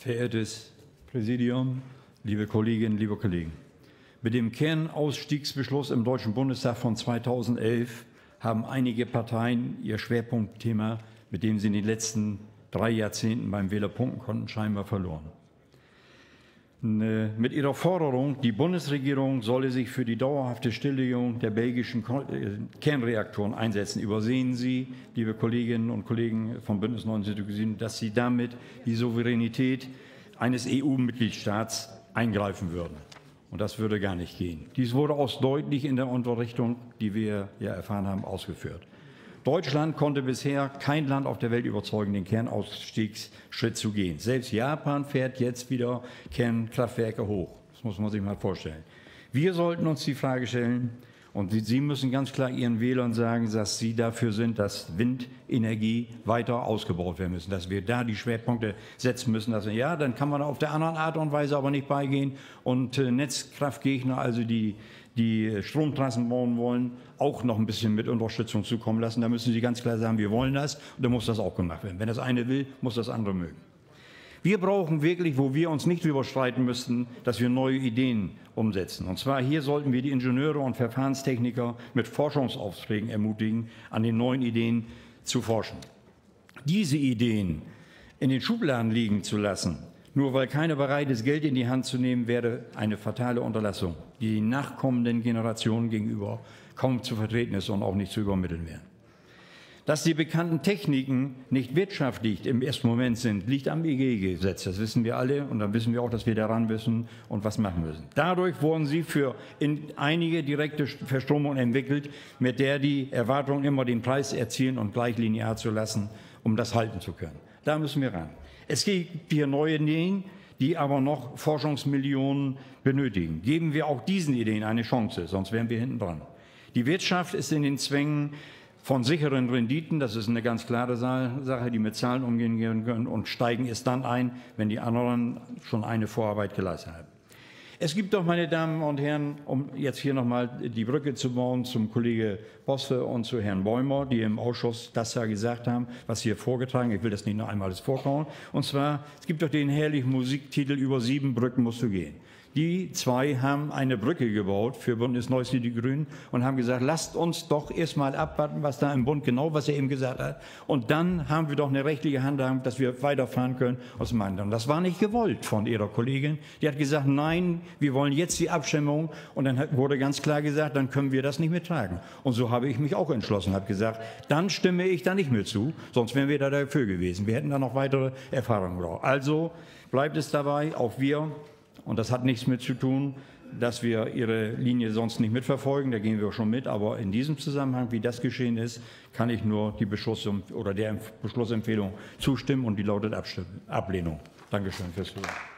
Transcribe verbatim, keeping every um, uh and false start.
Verehrtes Präsidium, liebe Kolleginnen, liebe Kollegen! Mit dem Kernausstiegsbeschluss im Deutschen Bundestag von zweitausendelf haben einige Parteien ihr Schwerpunktthema, mit dem sie in den letzten drei Jahrzehnten beim Wähler punkten konnten, scheinbar verloren. Mit ihrer Forderung, die Bundesregierung solle sich für die dauerhafte Stilllegung der belgischen Kernreaktoren einsetzen, übersehen Sie, liebe Kolleginnen und Kollegen vom Bündnis neunundsiebzig, dass Sie damit die Souveränität eines E U-Mitgliedstaats eingreifen würden. Und das würde gar nicht gehen. Dies wurde auch deutlich in der Unterrichtung, die wir ja erfahren haben, ausgeführt. Deutschland konnte bisher kein Land auf der Welt überzeugen, den Kernausstiegsschritt zu gehen. Selbst Japan fährt jetzt wieder Kernkraftwerke hoch. Das muss man sich mal vorstellen. Wir sollten uns die Frage stellen, und Sie müssen ganz klar Ihren Wählern sagen, dass Sie dafür sind, dass Windenergie weiter ausgebaut werden müssen, dass wir da die Schwerpunkte setzen müssen. Dass wir, ja, dann kann man auf der anderen Art und Weise aber nicht beigehen und äh, Netzkraftgegner, also die die Stromtrassen bauen wollen, auch noch ein bisschen mit Unterstützung zukommen lassen. Da müssen Sie ganz klar sagen, wir wollen das und dann muss das auch gemacht werden. Wenn das eine will, muss das andere mögen. Wir brauchen wirklich, wo wir uns nicht drüber streiten müssten, dass wir neue Ideen umsetzen. Und zwar hier sollten wir die Ingenieure und Verfahrenstechniker mit Forschungsaufträgen ermutigen, an den neuen Ideen zu forschen. Diese Ideen in den Schubladen liegen zu lassen, nur weil keiner bereit ist, Geld in die Hand zu nehmen, wäre eine fatale Unterlassung, die den nachkommenden Generationen gegenüber kaum zu vertreten ist und auch nicht zu übermitteln wäre. Dass die bekannten Techniken nicht wirtschaftlich im ersten Moment sind, liegt am E G-Gesetz. Das wissen wir alle und dann wissen wir auch, dass wir daran müssen und was machen müssen. Dadurch wurden sie für in einige direkte Verstromungen entwickelt, mit der die Erwartungen immer den Preis erzielen und gleich linear zu lassen, um das halten zu können. Da müssen wir ran. Es gibt hier neue Ideen, die aber noch Forschungsmillionen benötigen. Geben wir auch diesen Ideen eine Chance, sonst wären wir hinten dran. Die Wirtschaft ist in den Zwängen von sicheren Renditen, das ist eine ganz klare Sache, die mit Zahlen umgehen können und steigen es dann ein, wenn die anderen schon eine Vorarbeit geleistet haben. Es gibt doch, meine Damen und Herren, um jetzt hier nochmal die Brücke zu bauen zum Kollege Bosse und zu Herrn Bäumer, die im Ausschuss das ja gesagt haben, was hier vorgetragen, ich will das nicht noch einmal alles vorkauen. Und zwar, es gibt doch den herrlichen Musiktitel "Über sieben Brücken musst du gehen". Die zwei haben eine Brücke gebaut für Bündnis Neues die Grünen und haben gesagt, lasst uns doch erst mal abwarten, was da im Bund genau, was er eben gesagt hat. Und dann haben wir doch eine rechtliche Handhabung, dass wir weiterfahren können aus dem anderen. Das war nicht gewollt von ihrer Kollegin. Die hat gesagt, nein, wir wollen jetzt die Abstimmung. Und dann wurde ganz klar gesagt, dann können wir das nicht mittragen. Und so habe ich mich auch entschlossen, habe gesagt, dann stimme ich da nicht mehr zu, sonst wären wir da dafür gewesen. Wir hätten da noch weitere Erfahrungen gebraucht. Also bleibt es dabei, auch wir. Und das hat nichts mit zu tun, dass wir Ihre Linie sonst nicht mitverfolgen, da gehen wir schon mit. Aber in diesem Zusammenhang, wie das geschehen ist, kann ich nur die Beschluss oder der Beschlussempfehlung zustimmen und die lautet Ablehnung. Dankeschön fürs Zuhören.